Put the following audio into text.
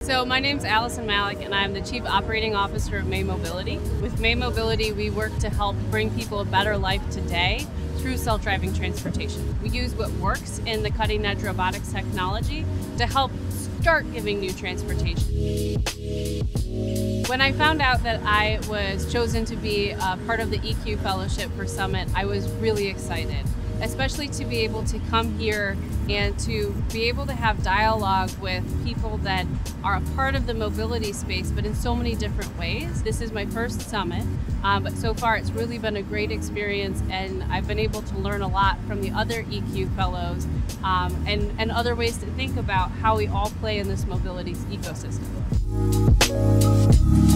So my name's Alisyn Malek and I'm the Chief Operating Officer of May Mobility. With May Mobility, we work to help bring people a better life today through self-driving transportation. We use what works in the cutting-edge robotics technology to help start giving new transportation. When I found out that I was chosen to be a part of the EQ Fellowship for Summit, I was really excited, especially to be able to come here and to be able to have dialogue with people that are a part of the mobility space, but in so many different ways. This is my first summit, but so far it's really been a great experience, and I've been able to learn a lot from the other EQ fellows and other ways to think about how we all play in this mobility ecosystem.